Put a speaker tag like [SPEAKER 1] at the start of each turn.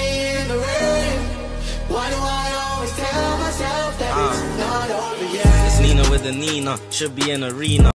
[SPEAKER 1] in the rain. Why do I always tell myself that it's not over yet?
[SPEAKER 2] It's Nina with the Nina, should be an arena.